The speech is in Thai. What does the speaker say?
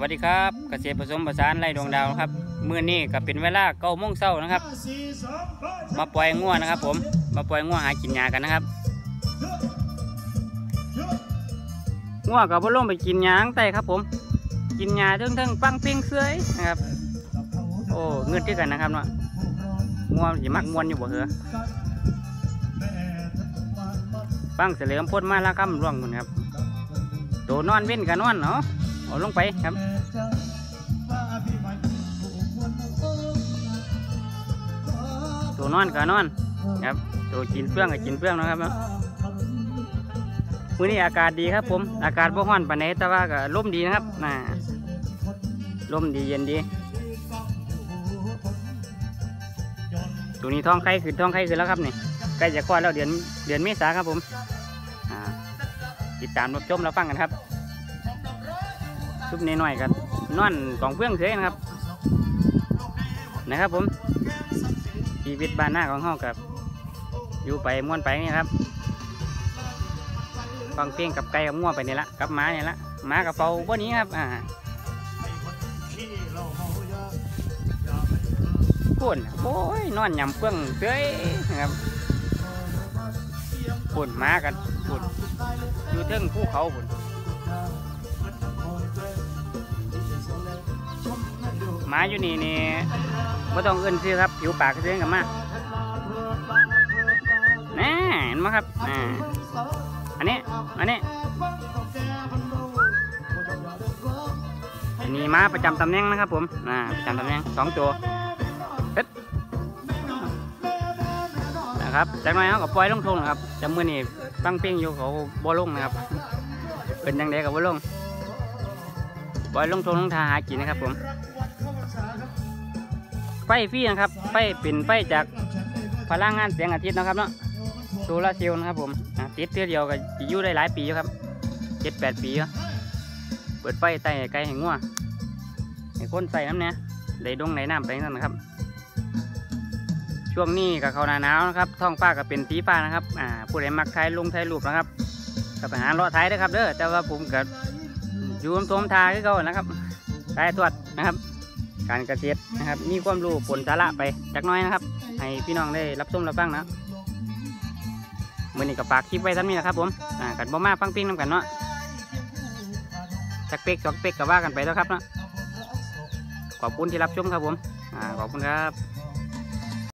วัสดีครับเกษตรผสมผสานไร่ดวงดาวครับมื้อนี้ก็เป็นเวลา9 โมงเช้านะครับมาปล่อยงัวนะครับผมมาปล่อยงัวหากินหญ้ากันนะครับงัวกับบ่ลงไปกินหญ้าข้างใต้ครับผมกินหญ้าทั้งปังปิ้งเสื้อยนะครับโอ้เงืดที่กันนะครับเนาะงัวสิมักมวนอยู่บ่เหรอปังเสลียมพ่นมาแล้วครับร่วงหมดครับตัวนอนเว้นกันนอนเนาะเอาลงไปครับตัวนอนกับนอนครับตัวกินเปลืองกับกินเปลืองนะครับมื้อนี้อากาศดีครับผมอากาศบ่ร้อนปานใดแต่ว่าก็ลมดีนะครับลมดีเย็นดีตัวนี้ท้องไข่ขึ้นแล้วครับนี่ใกล้จะคลอดแล้วเดือนเมษาครับผมติดตามรับชมรับฟังกันครับซุปน้อยๆกันนอนกองเพื่องเฉยนะครับผมชีวิตบ้านหน้าของเฮากับอยู่ไปม้วนไปนี่ครับฟังเพลงกับไก่กับงัวไปนี่ละกับหมานี่ละหมากับเฝ้าพวกนี้ครับปุ่นโอ้ยนอนยำเพื่องเฉยนะครับปุ่นหมากันปุ่นอยู่เทิงภูเขาปุ่นหมาอยู่นี่ไม่ต้องเอื้นซื้อครับผิวปากเสื้อกับมาน่เห็นไหมครับอันนี้ม้าประจำตำแหน่งนะครับผมประจำตำแหน่ง2 ตัวนะครับจากนั้นเขาก็ปล่อยลงทงนะครับจำมือนี่ตั้งเพียงอยู่เขาบ่ลงนะครับเป็นยังไงกับบ่ลงปล่อยลงทงลงทาหากินนะครับผมไฟฟรีนะครับไฟเป็นไฟจากพลังงานแสงอาทิตย์นะครับเนาะโซลาร์เซลล์นะครับผมติดเท่าเดียวก็อยู่ได้หลายปีครับ7-8 ปีเปิดไฟใต้ไก่แห่งงัวให้คนใส่น้ำเนี่ยได้ดงได้น้ำไปนั่นนะครับช่วงนี้กับเขาหนาวนะครับท้องฟ้าก็เป็นสีฟ้านะครับผู้ใดมักถ่ายรูปนะครับก็ไปหาเลาะถ่ายได้ครับเด้อแต่ว่าผมก็อยู่ต้มทาคือเขานะครับถ่ายตรวจนะครับการเกษตรนะครับมีความรู้ผลสาระไปจักน้อยนะครับให้พี่น้องได้รับชมรับฟังนะมื้อนี้ก็ฝากคลิปไว้ท่านนี้นะครับผมกันบ่มาฟังปิ้งน้ำกันเนาะจักเป๊ก2 เป๊กก็ว่ากันไปแล้วครับเนาะขอบคุณที่รับชมครับผมขอบคุณครับ